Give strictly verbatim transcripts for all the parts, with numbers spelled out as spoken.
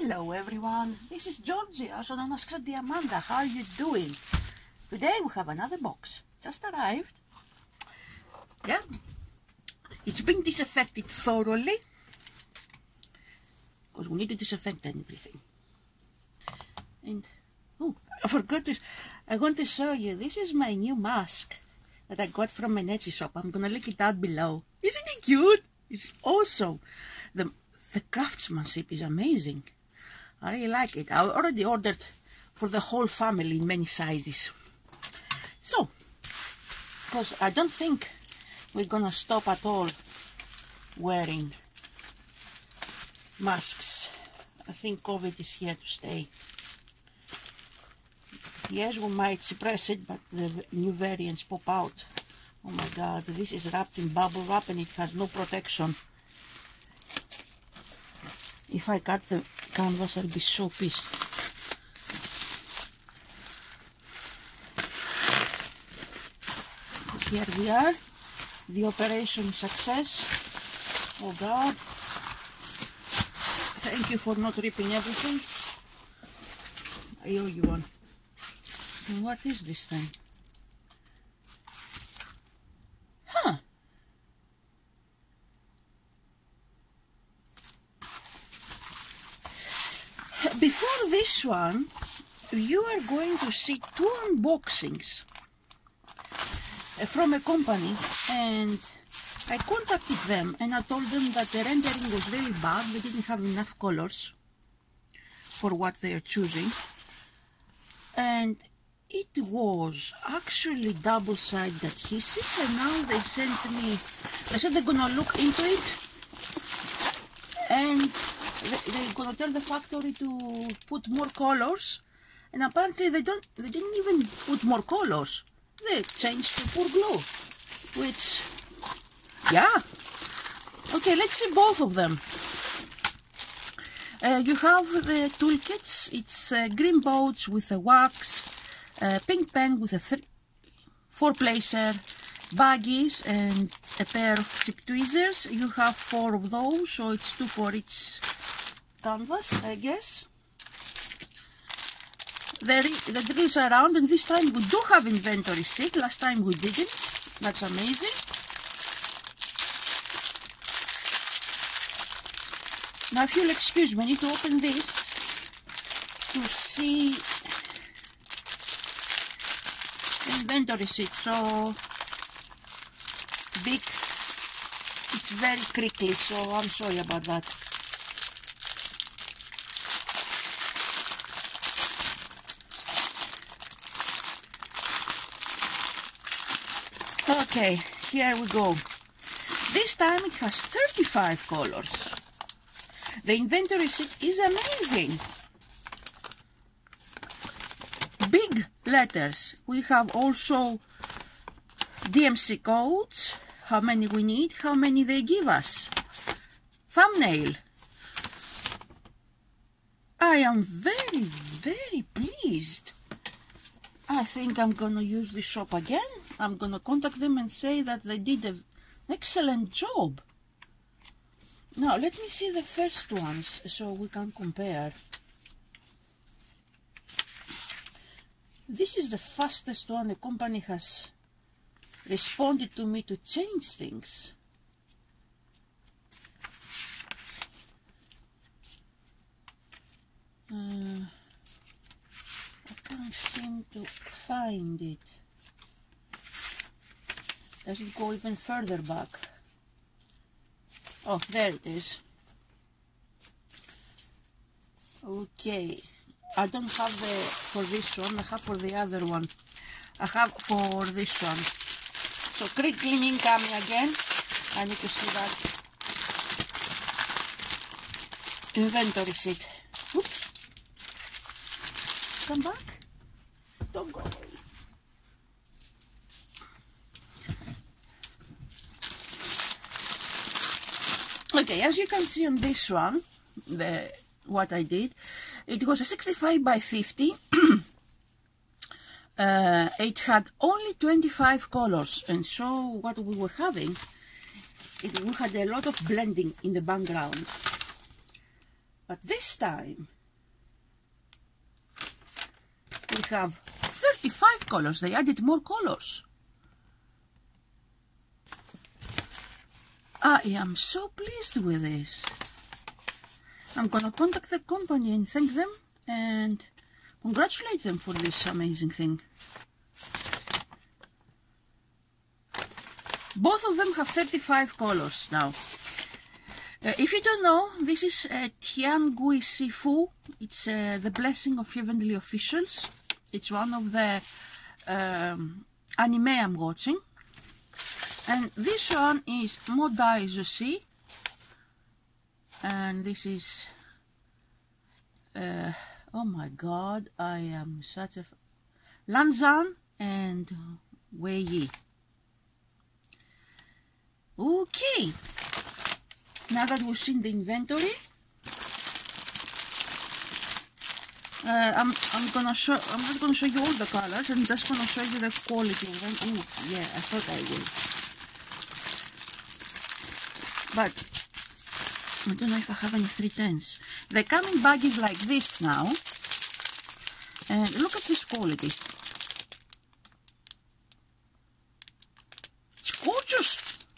Hello everyone, this is Georgie, also known as Diamanda. How are you doing? Today we have another box, just arrived. Yeah, it's been disinfected thoroughly, because we need to disinfect everything. And, oh, I forgot to, I want to show you, this is my new mask that I got from an Etsy shop. I'm gonna link it down below. Isn't it cute? It's awesome. The, the craftsmanship is amazing. I really like it. I already ordered for the whole family in many sizes. So, because I don't think we're gonna stop at all wearing masks. I think COVID is here to stay. Yes, we might suppress it, but the new variants pop out. Oh my god, this is wrapped in bubble wrap and it has no protection. If I cut the canvas, I'll be so pissed. Here we are. The operation is success. Oh god. Thank you for not ripping everything. I owe you one. And what is this thing? Huh. Before this one, you are going to see two unboxings from a company, and I contacted them and I told them that the rendering was really bad. They didn't have enough colors for what they are choosing, and it was actually double-sided adhesive, and now they sent me, they said they're gonna look into it and they're gonna tell the factory to put more colors, and apparently they don't, they didn't even put more colors. They changed to pure glue, which, yeah. Okay, let's see both of them. Uh, you have the toolkits. It's uh, green pouch with a wax, uh, pink pen with a three, four placer, baggies, and a pair of zip tweezers. You have four of those, so it's two for each canvas, I guess. The, the drills are round, and this time we do have inventory sheet. Last time we didn't. That's amazing. Now, if you'll excuse me, I need to open this to see the inventory sheet. So big, it's very crinkly, so I'm sorry about that. Okay, here we go. This time it has thirty-five colors. The inventory sheet is amazing. Big letters. We have also D M C codes, how many we need, how many they give us. Thumbnail. I am very, very pleased. I think I'm gonna use this shop again. I'm gonna contact them and say that they did an excellent job. Now, let me see the first ones so we can compare. This is the fastest one a company has responded to me to change things. Uh, I can't seem to find it. Does it go even further back? Oh, there it is. Okay, I don't have the for this one, I have for the other one. I have for this one. So crinkling ink coming again. I need to see that. Inventory sheet. Oops. Come back. Don't go away. Okay, as you can see on this one, the what I did, it was a sixty-five by fifty. uh, it had only twenty-five colors, and so what we were having, it, we had a lot of blending in the background. But this time we have thirty-five colors. They added more colors. I am so pleased with this. I'm gonna contact the company and thank them and congratulate them for this amazing thing. Both of them have thirty-five colors now. Uh, if you don't know, this is uh, Tian Gui Sifu. It's uh, the blessing of heavenly officials. It's one of the um, anime I'm watching. And this one is Modai Joshi. And this is... Uh, oh my god, I am such a... Lanzan and Wei Yi. Okay. Now that we've seen the inventory, uh, I'm I'm gonna show. I'm not gonna show you all the colors. I'm just gonna show you the quality of them. Oh yeah, I thought I would, but I don't know if I have any three tens. They come in baggies like this now, and look at this quality. It's gorgeous.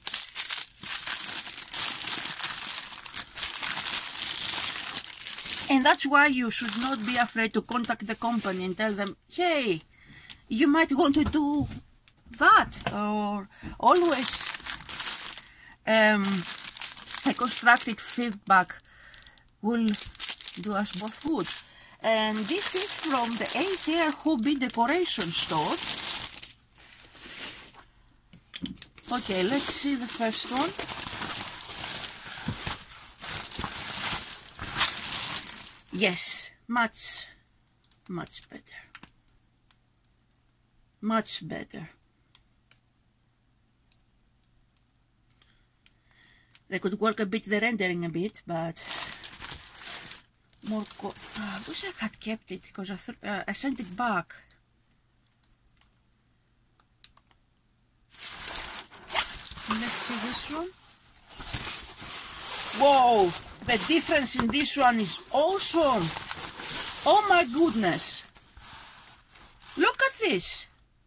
And that's why you should not be afraid to contact the company and tell them, hey, you might want to do that. Or always um, a constructive feedback will do us both good. And this is from the Acer Hobby Decoration Store. Okay, let's see the first one. Yes, much, much better. Much better. They could work a bit the rendering a bit, but more. Co uh, I wish I had kept it because I th uh, I sent it back. Let's see this one. Whoa! The difference in this one is awesome. Oh my goodness. Look at this.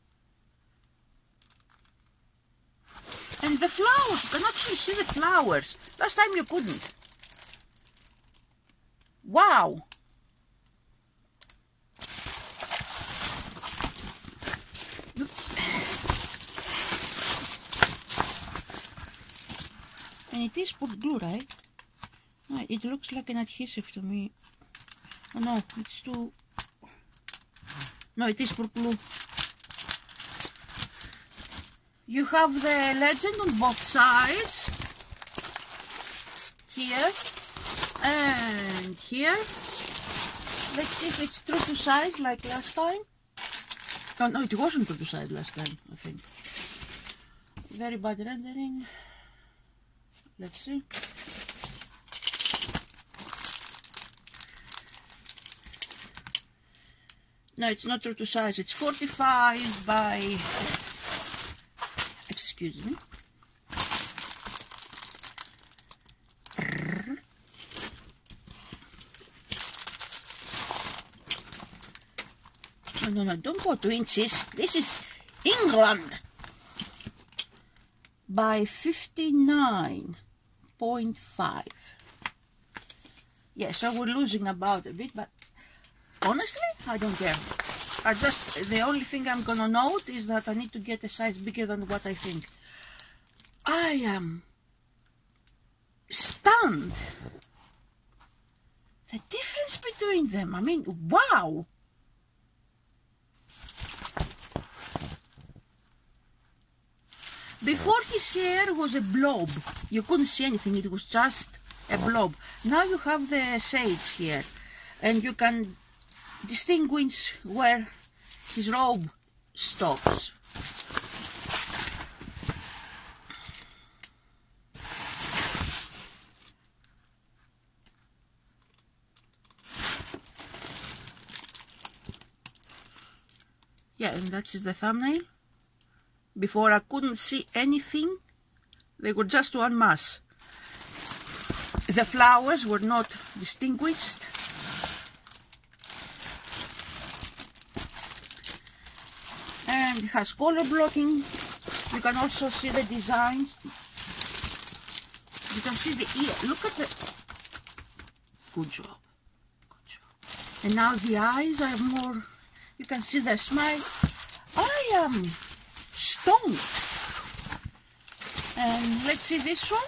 And the flowers, you can actually see the flowers. Last time you couldn't. Wow. Oops. And it is put glue, right? No, it looks like an adhesive to me. Oh no, it's too... No, it is put glue. You have the legend on both sides. Here. And here. Let's see if it's true to size like last time. Oh no, it wasn't true to size last time, I think. Very bad rendering. Let's see. No, it's not true to size. It's forty-five by... Excuse me. No, no, no, don't go to inches. This is England. By fifty-nine point five. Yeah, so we're losing about a bit, but honestly, I don't care. I just, the only thing I'm gonna note is that I need to get a size bigger than what I think. I am stunned. The difference between them, I mean, wow. Before his hair was a blob. You couldn't see anything, it was just a blob. Now you have the shades here, and you can distinguish where his robe stops. Yeah, and that is the thumbnail. Before I couldn't see anything, they were just one mass. The flowers were not distinguished. And it has color blocking. You can also see the designs. You can see the ear. Look at the... Good job. Good job. And now the eyes are more... You can see the smile. I am stoned. And let's see this one.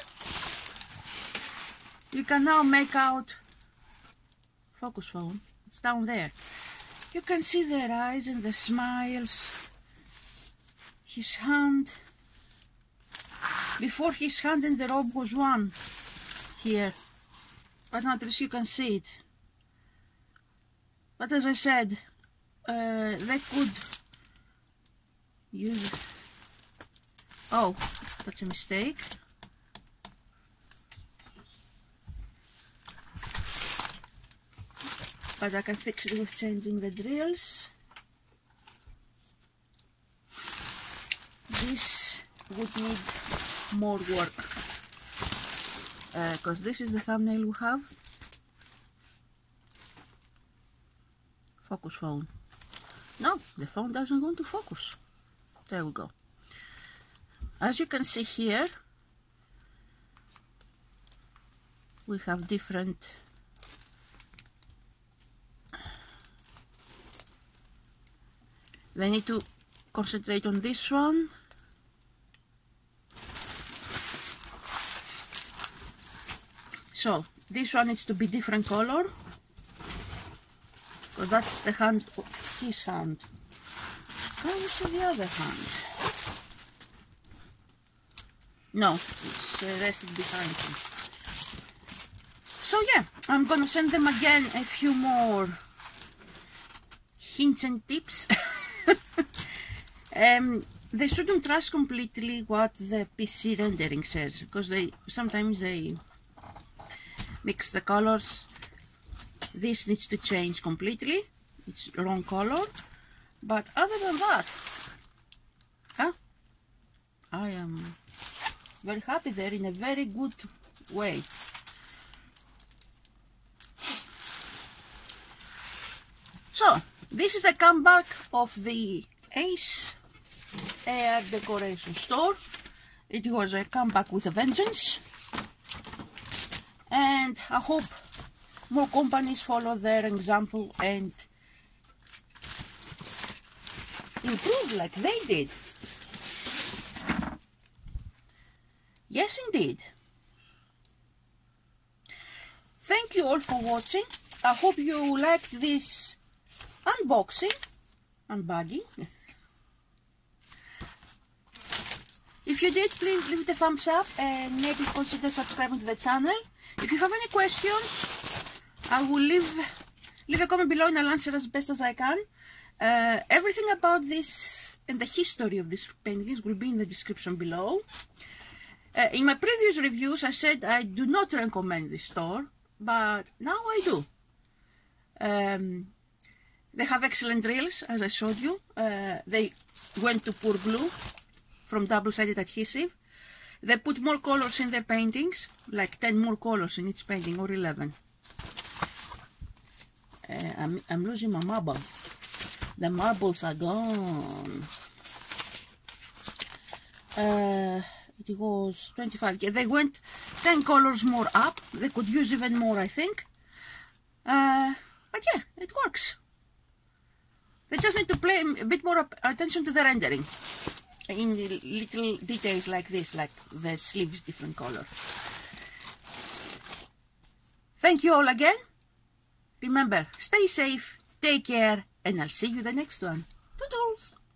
You can now make out... Focus phone. It's down there. You can see their eyes and the smiles. His hand. Before his hand in the robe was one here. But not least you can see it. But as I said, uh, they could use... Oh, that's a mistake. But I can fix it with changing the drills. This would need more work. Because uh, this is the thumbnail we have. Focus phone. No, the phone doesn't want to focus. There we go. As you can see here, we have different they need to concentrate on this one. So this one needs to be different color, because that's the hand, his hand. Can you see the other hand? No, it's uh, rested behind him. So yeah, I'm gonna send them again a few more hints and tips. um, they shouldn't trust completely what the P C rendering says, because they sometimes they mix the colors. This needs to change completely. It's wrong color. But other than that, huh? I am very happy. They're in a very good way. So, this is the comeback of the Ace Air Decoration Store. It was a comeback with a vengeance. And I hope more companies follow their example and improve like they did. Yes, indeed. Thank you all for watching. I hope you liked this unboxing, unbagging. If you did, please leave it a thumbs up and maybe consider subscribing to the channel. If you have any questions, I will leave leave a comment below and I'll answer as best as I can. Uh, everything about this and the history of these paintings will be in the description below. Uh, in my previous reviews, I said I do not recommend this store, but now I do. Um, they have excellent drills, as I showed you. Uh, they went to pure glue from double-sided adhesive. They put more colors in their paintings, like ten more colors in each painting, or eleven. Uh, I'm, I'm losing my marbles. The marbles are gone. Uh, it was twenty-five. Yeah, they went ten colors more up. They could use even more, I think. Uh, but yeah, it works. They just need to pay a bit more attention to the rendering in the little details like this, like the sleeves different color. Thank you all again. Remember, stay safe, take care, and I'll see you the next one. Toodles!